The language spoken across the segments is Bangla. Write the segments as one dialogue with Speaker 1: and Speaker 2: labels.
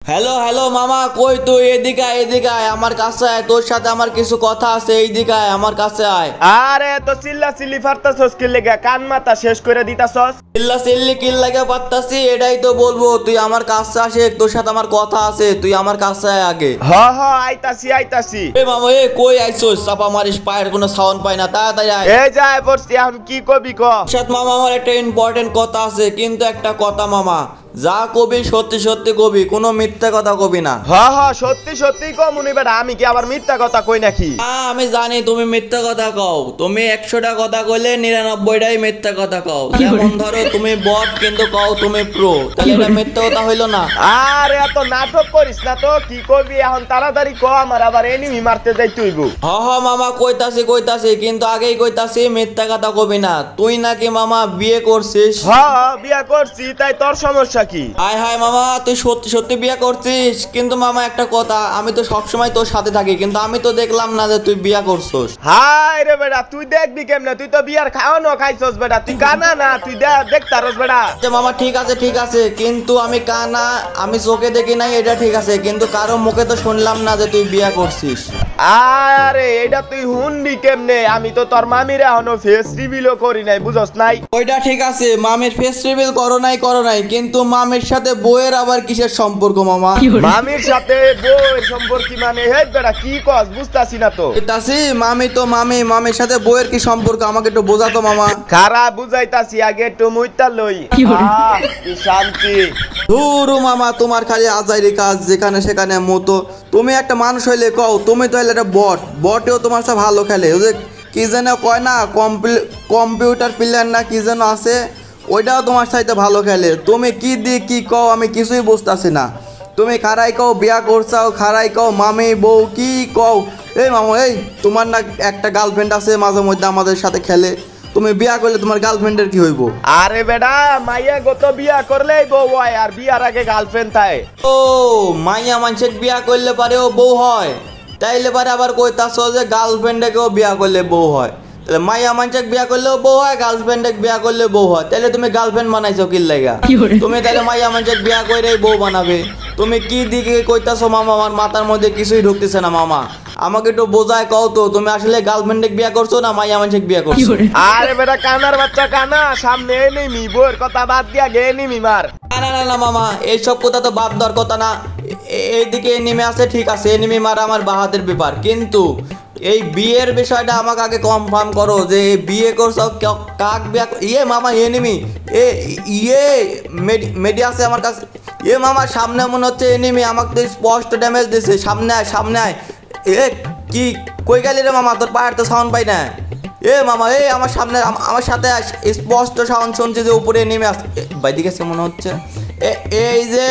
Speaker 1: হ্যালো হ্যালো মামা, কই তুই? এদিকে আয়, এদিকে আয়, আমার কাছে আয়, তোর সাথে আমার কিছু কথা আছে। এইদিকে আয়, আমার কাছে আয়।
Speaker 2: আরে তো চিল্লা চিল্লি ফারতাছস কি লেগা? কান মাথা শেষ করে দিতাছস।
Speaker 1: চিল্লা চিল্লি কিল লাগে পারতাছি, এটাই তো বলবো। তুই আমার কাছে আসে, তোর সাথে আমার কথা আছে, তুই আমার কাছে আয় আগে।
Speaker 2: হ হ আইতাছি।
Speaker 1: এ মামা, এ কই আইছস? চাপা মারিস, পায়ের কোনো সাউন্ড পাই না, তাড়াতাড়ি আয়।
Speaker 2: এই যায় পড়ছি, এখন কি কবি ক।
Speaker 1: সাথে মামা আমার একটা ইম্পর্টেন্ট কথা আছে, কিন্তু একটা কথা মামা, যা কবি সত্যি সত্যি কবি, কোনো মিথ্যা কথা কবি না।
Speaker 2: হ হ সত্যি সত্যি ক মুনি বেটা, আমি কি আবার মিথ্যা কথা কই নাকি?
Speaker 1: আমি জানি তুমি মিথ্যা কথা কও। তুমি 100টা কথা কইলে 99টাই মিথ্যা কথা কও। যেমন ধরো তুমি বট কিন্তু কও তুমি প্রো, তাহলে এটা মিথ্যা কথা হইলো না?
Speaker 2: আরে এত নাটক করিস না তো, কি কবি এখন তাড়াতাড়ি ক, আমার আবার এনিমি মারতে যাই তুইবো।
Speaker 1: হ হ মামা, কইতাছি, কিন্তু আগেই কইতাছি মিথ্যা কথা কবি না। তুই নাকি মামা বিয়ে করছিস?
Speaker 2: হ বিয়া করছি, তাই তোর সমস্যা কি?
Speaker 1: হায় হায় মামা, তুই সত্যি সত্যি বিয়ে করছিস? কিন্তু মামা একটা কথা, আমি তো সবসময় তোর সাথে থাকি, কিন্তু আমি তো দেখলাম না যে তুই বিয়ে করছস।
Speaker 2: হাই রে বেটা, তুই দেখবি কেমনে? তুই তো বিয়ার খাওয়ানো খাইছস বেটা, তুই কানা না, তুই দেখতারস বেটা।
Speaker 1: মামা ঠিক আছে, কিন্তু আমি কানা, আমি চোখে দেখি নাই, এটা ঠিক আছে, কিন্তু কারো মুখে তো শুনলাম না যে তুই বিয়ে করছিস।
Speaker 2: আরে এটা তুই হুনবি কেমনে? আমি তো তোর মামির এখনো ফেস রিভিলও করি নাই, বুঝস নাই?
Speaker 1: ওইটা ঠিক আছে, মামির ফেস রিভিল করো নাই, কিন্তু মামির সাথে বউয়ের আবার কিসের সম্পর্ক মামা?
Speaker 2: মামির সাথে বউয়ের সম্পর্ক মানে? হে বেটা কি কস, বুঝতাছি না তো।
Speaker 1: বুঝতাছি, মামি তো মামির সাথে বউয়ের কি সম্পর্ক আমাকে একটু বোঝাতো মামা।
Speaker 2: খারাপ বুঝাইতাছি, আগে একটু মুইতা লই। কি শান্তি।
Speaker 1: ধুরু মামা, তোমার খালি আজাইরি কাজ, যেখানে সেখানে মতো। তুমি একটা মানুষ হইলে কও, তুমি তো হইলে একটা বটেও তোমার সাথে ভালো খেলে। ওই যে কি যেন কয় না, কম্পিউটার প্লেয়ার না কি যেন আছে, ওইটাও তোমার সাথে ভালো খেলে। তুমি কি দিয়ে কি কও আমি কিছুই বুঝতেছি না। তুমি খারাই কও বিয়া করছাও, খারাই কও মামি বউ, কি কও? এই মামা, এই তোমার না একটা গার্লফ্রেন্ড আছে, মাঝে মধ্যে আমাদের সাথে খেলে। তুমি বিয়া করলে তোমার গার্লফ্রেন্ডের কি হইব?
Speaker 2: আরে বেটা, মাইয়া গত বিয়া করলেই বউ হয়, আর বিয়ার আগে গার্লফ্রেন্ড থাকে।
Speaker 1: ও মাইয়া মানুষের বিয়া করলে পারে ও বউ হয়, তাইলে পারে আবার কইতাছ যে গার্লফ্রেন্ডকেও বিয়া করলে বউ হয়। তাহলে মাইয়া মানুষকে বিয়া করলেও বউ হয়, গার্লফ্রেন্ডকে বিয়া করলে বউ হয়। তাহলে তুমি গার্লফ্রেন্ড বানাইছো কি লাগা? তুমি তাহলে মাইয়া মানুষকে বিয়া কইরেই বউ বানাবে? তুমি কি দিকে কইতাছো মামা? আমার মাথার মধ্যে কিছুই ঢুকতেছে না মামা, আমাকে একটু বোঝায় কও তো, তুমি আসলে গার্লফ্রেন্ডকে বিয়া করছো না মাইয়া মানুষকে বিয়া করছো?
Speaker 2: আরে বেটা কানার বাচ্চা কানা, সামনে এনিমি, বউয়ের কথা বাদ দিয়া গে এনিমি মার।
Speaker 1: না মামা, এইসব কথা তো বাদ দেওয়ার কথা না। এইদিকে এনিমি আছে, ঠিক আছে, এনিমি মারা আমার বাহাতের ব্যাপার, কিন্তু এই বিয়ের বিষয়টা আমাকে আগে কনফার্ম করো যে বিয়ে করছো কাক বিয়া। ইয়ে মামা, এনিমি মেডি আছে আমার কাছে। মামা সামনে মনে হচ্ছে এনিমি, আমাকে তো স্পষ্ট ড্যামেজ দিছে। সামনে আয়। কি কই গেলি রে মামা? তোর পায়ের তো সাউন্ড পাই না। মামা, আমার সামনে, আমার সাথে স্পষ্ট সাউন্ড শুনছি যে উপরে নেমে আসছে। বাইদিকে গেছে মনে হচ্ছে। এই যে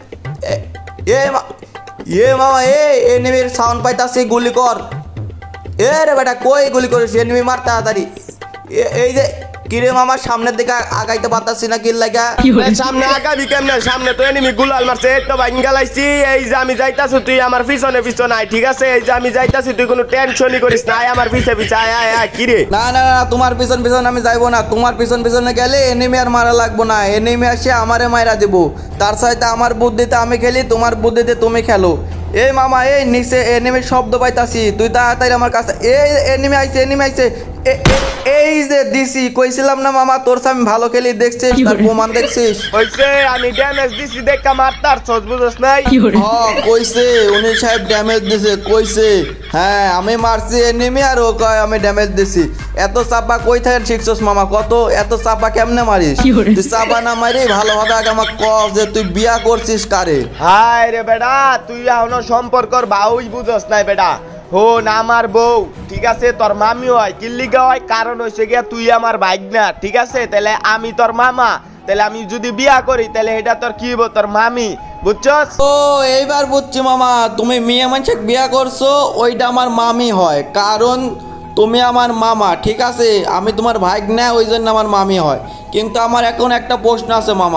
Speaker 1: মামা, এনিমির সাউন্ড পাইতাছি, গুলি কর। রে বেটা, কই গুলি করিস? এনিমি মার তাড়াতাড়ি। এই যে কিরে মামা, সামনের দিকে আগাইতে পারতাছি না, কি লাগা?
Speaker 2: সামনে আগাবি কেমনে? সামনে তো এনিমি গুলাল মারছে, এই তো ভাঙ গেলাইছি। এই যে আমি যাইতাছি, তুই আমার পিছনে আয়, ঠিক আছে? এই যে আমি যাইতাছি, তুই কোনো টেনশনই করিস না, আয় আমার পিছে আয়। কিরে?
Speaker 1: না, তোমার পিছন আমি যাইবো না। তোমার পিছনে গেলে এনিমি আর মারা লাগবো না। এনিমি আসে আমারে মাইরা দিব। তার সাথে আমার বুদ্ধিতে আমি খেলি, তোমার বুদ্ধিতে তুমি খেলো। মামা, নিচে এনিমির শব্দ পাইতাছি, তুই তাড়াতাড়ি আমার কাছে। এনিমি আইছে। এই যে দিছি, কইছিলাম না মামা তোর সাথে আমি ভালো খেলি, দেখছিস? তার প্রমাণ দেখছিস?
Speaker 2: কইছে আমি ড্যামেজ দিছি দেখা মারতার সজ, বুঝছ নাই?
Speaker 1: কইছে উনি সাহেব ড্যামেজ দিছে, কইছে। হ্যাঁ, আমি মারছি এনিমি, আর ও কয় আমি ড্যামেজ দিছি। এত চাপা কই থেকে শিখছস মামা? কত এত চাপা কেমনে মারিস? তুই চাপা না মারি ভালোভাবে আগে আমাকে ক যে তুই বিয়া করছিস কারে?
Speaker 2: হায় রে বেটা, তুই এখনো সম্পর্কর বাউই বুঝস নাই বেটা। হন, আমার বউ, ঠিক আছে, তোর মামি হয়, কিল্লিগা হয়, কারণ হইছে গিয়া তুই আমার ভাইগনা, ঠিক আছে? তাহলে আমি তোর মামা, তাহলে আমি যদি বিয়া করি তাহলে এটা তোর কি হইব? তোর মামি, বুঝছস?
Speaker 1: এইবার বুঝছি মামা, তুমি মেয়ে মানুষকে বিয়া করছো, ওইটা আমার মামি হয়, কারণ তুমি আমার মামা, ঠিক আছে? আমি তোমার ভাইগনা, ওই জন্য আমার মামি হয়। কিন্তু আমার এখন একটা প্রশ্ন আছে মামা,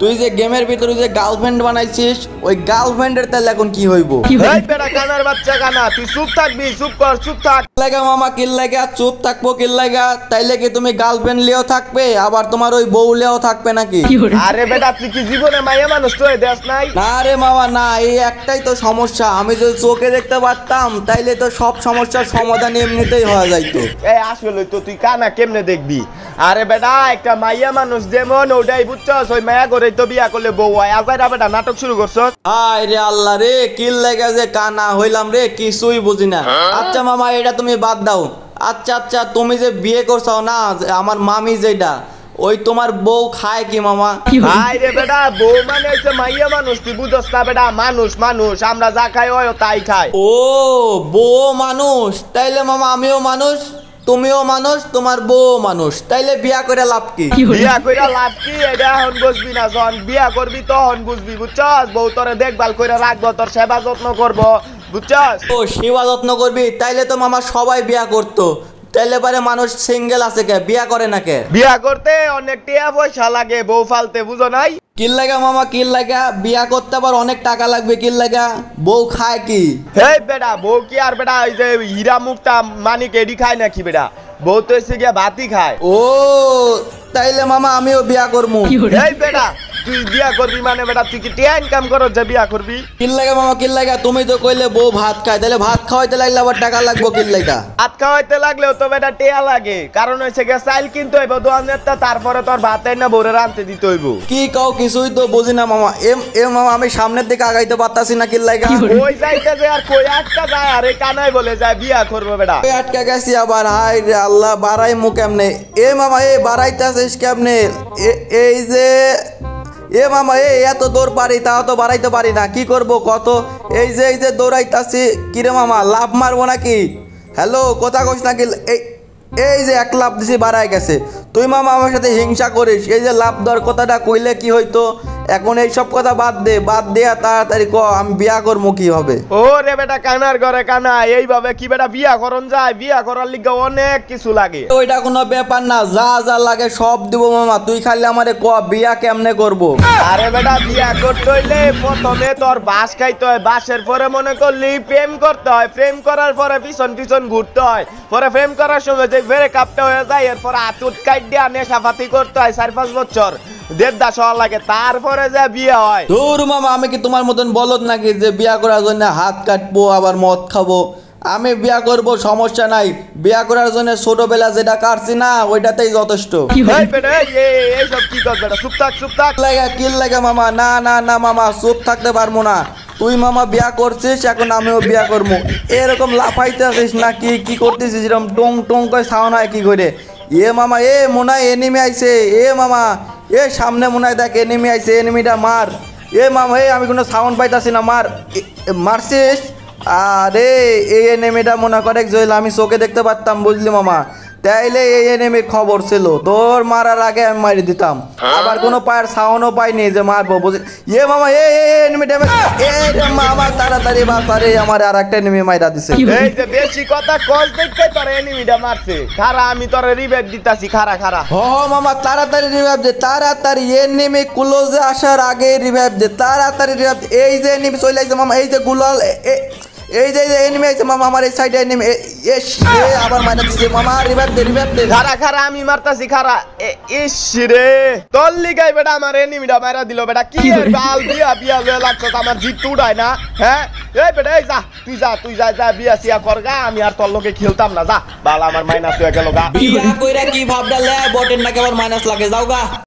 Speaker 1: তুই যে গেমের ভিতরে যে গার্লফ্রেন্ড বানাইছিস ওই গার্লফ্রেন্ডের তাহলে এখন কি হইব?
Speaker 2: এই বেটা কানার বাচ্চা কানা, তুই চুপ থাকবি, চুপ কর, চুপ থাক।
Speaker 1: লাগা মামা কিল লাগা চুপ থাকবো কিল লাগা, তাইলে কি তুমি গার্লফ্রেন্ড লিয়েও থাকবে আবার তোমার ওই বউ লিয়েও থাকবে নাকি?
Speaker 2: আরে বেটা তুই কি জীবনে মাইয়া মানুষ তো দেশ নাই?
Speaker 1: না রে মামা না, এই একটাই তো সমস্যা, আমি যদি চোখে দেখতে পারতাম তাইলে তো সব সমস্যার সমাধান এমনিতেই হয়ে যাইতো।
Speaker 2: এই আসলে তো তুই কানা কেমনে দেখবি? আরে বেটা একটা মাইয়া মানুষ যেমন ওটাই বুঝছস, ওই মায়া করে তো বিয়া করলে বউ হয়। আজাইরা বেটা নাটক শুরু করছস।
Speaker 1: হায় রে আল্লাহ রে, কিল লাগা যে কানা হইলাম রে, কিছুই বুঝি না। আচ্ছা মামা এটা তুমি বাদ দাও। আচ্ছা আচ্ছা তুমি যে বিয়ে করছো না আমার মামি যেটা, ওই তোমার বউ খায় কি মামা?
Speaker 2: হাই রে বেটা, বউ মানে হচ্ছে মাইয়া মানুষ, তুই বুঝছস না বেটা? মানুষ মানুষ, আমরা যা খাই ওই তাই খাই।
Speaker 1: ও বউ মানুষ, তাইলে মামা আমিও মানুষ, তুমিও মানুষ, তোমার বউ মানুষ, তাইলে বিয়া করে লাভ কি?
Speaker 2: বিয়া কইরা লাভ কি এটা এখন বুঝবি না, যখন বিয়া করবি তখন বুঝবি, বুঝছস? বউ তোরে দেখভাল কইরা রাখবো, তোর সেবা যত্ন করবো, বুঝছস?
Speaker 1: ও সেবা যত্ন করবি, তাইলে তো মামা সবাই বিয়া করতো, তাইলে পারে মানুষ সিঙ্গেল আছে কে, বিয়া করে না কে?
Speaker 2: বিয়া করতে অনেক টাকা পয়সা লাগে, বউ ফালতে, বুঝো নাই?
Speaker 1: কিল লাগা মামা কিল লাগা, বিয়া করতে আবার অনেক টাকা লাগবে, কিল লাগা বউ খায় কি?
Speaker 2: হেই বেটা, বউ কি আর বেটা ওই যে হীরা মুক্তা মানিক এডি খায় নাকি বেটা? বউ তো এসে গিয়া ভাতই খায়।
Speaker 1: ও তাইলে মামা আমিও বিয়া করবো।
Speaker 2: এই বেটা তুই বিয়া করবি মানে বেটা তুই কি টিয়া ইনকাম করো যে বিয়া করবি?
Speaker 1: কিল লাগা মামা কিল লাগা, তুমি তো কইলে বউ ভাত খায়, তাহলে ভাত খাওয়াইতে লাগলে আবার টাকা লাগবো, কিল লাগা
Speaker 2: ভাত খাওয়াইতে লাগলেও তো বেটা টিয়া লাগে, কারণ হয়েছে গিয়া চাইল কিনতে হইব দোকানেরটা, তারপরে তোর ভাত না বউরে রানতে দিতে হইব।
Speaker 1: কি কাও কিছুই তো বুঝি না মামা। এম মামা আমি সামনের দিকে আগাইতে পারতাছি না, কিল লাগা
Speaker 2: ওই যাইতে যে আর কই আটকা যায়, আরে কানাই বলে যায় বিয়া করবো বেটা।
Speaker 1: ওই আটকা গেছি আবার, হাই রে আল্লাহ বাড়াই মু কেমনে? এ মামা এ বাড়াইতেছিস কেমনে? এই যে এ মামা এত দৌড় পারি তাও তো বাড়াইতে পারি না, কি করব কত? এই যে দৌড়াইতাছি, কিরে মামা লাভ মারবো নাকি? হ্যালো কথা কইস নাকি? এই যে এক লাভ দিছি বাড়াই গেছে, তুই মামা আমার সাথে হিংসা করিস? এই যে লাভ দর কথাটা কইলে কি হইতো? এখন এই সব কথা বাদ দে, বাদ দে তাড়াতাড়ি ক আমি বিয়া করবো কি হবে?
Speaker 2: ও রে বেটা কানার ঘরে কানা, এইভাবে কি বেটা বিয়া করন যায়? বিয়া করার লিগে অনেক কিছু লাগে।
Speaker 1: ওইটা কোনো ব্যাপার না, যা যা লাগে সব দিব মামা, তুই খালি আমারে ক বিয়া কেমনে করবো?
Speaker 2: আরে বেটা বিয়া করতে হইলে প্রথমে তোর বাস খাইতে হয়, বাসের পরে মনে করলি প্রেম করতে হয়, প্রেম করার পরে পিছন পিছন ঘুরতে হয়, পরে প্রেম করার সময় যে ফেরে কাপটা হয়ে যায়, এরপর আতুট কাইট দিয়ে নেশাপাতি করতে হয় ৪-৫ বছর, দেড়দাস হওয়া লাগে, তারপরে যে বিয়ে হয়।
Speaker 1: ধুর মামা আমি কি তোমার মতন বলদ নাকি যে বিয়া করার জন্য হাত কাটবো আবার মদ খাবো? আমি বিয়া করব সমস্যা নাই, বিয়া করার জন্য ছোটবেলা যেটা কাটছি না ওইটাতেই যথেষ্ট।
Speaker 2: এই বেটা এইসব কি কর বেটা, চুপ থাক চুপ থাক।
Speaker 1: লাগা কিল লাগা মামা, না না না মামা চুপ থাকতে পারবো না। তুই মামা বিয়া করছিস, এখন আমিও বিয়া করবো। এরকম লাফাইতে আসিস না, কি করতেছিস এরকম টং টং করে সাউন্ড হয় কি করে? এ মামা মনে হয় এনিমি আইছে, এ মামা সামনে মনে হয় দেখ এনিমি আইছে, এনিমিটা মার। মামা আমি কোনো সাউন্ড পাইতাছি না, মারছিস? আরে এই এনিমিটা মনে করে জইল, আমি চোখে দেখতে পারতাম বুঝলি মামা, তাইলে এই এনিমির খবর ছিল, তোর মারার আগে আমি মারি দিতাম, আবার কোনো পায়ের সাউন্ডও পাইনি যে মারবো বুঝলি। মামা এনিমিটা মামা তাড়াতাড়ি বাঁচারে, আমার আর একটা এনিমি মাইরা দিছে।
Speaker 2: এই যে বেশি কথা কল দেখতে তোর এনিমিটা মারছে, খারা আমি তোর রিভাইভ দিতাছি, খারা খারা।
Speaker 1: হ মামা তাড়াতাড়ি রিভাইভ দে, তাড়াতাড়ি এনিমি ক্লোজে আসার আগে রিভাইভ দে, তাড়াতাড়ি রিভাইভ। এই যে এনিমি চলে আইছে মামা, এই যে গুলাল, এই যে এনিমি আইছে মামা, আমার এই সাইডে এনিমি, আবার মাইরা দিছে মামা, রিভাইভ দে।
Speaker 2: খারা খারা আমি মারতাছি, খারা। ইস রে তোর লিগাই বেটা আমার এনিমিটা মারা দিল বেটা, কি বাল বিয়া লয়ে লাগছস, আমার জিত উড়ায় না? হ্যাঁ এই বেটা এই যা তুই যা বিয়া সিয়া করগা, আমি আর তোর লগে খেলতাম না, যা বাল আমার মাইনাস হয়ে গেল গা।
Speaker 1: বিয়া কইরা কি ভাবডা লে বটের নাকি আবার মাইনাস লাগে, যাও গা।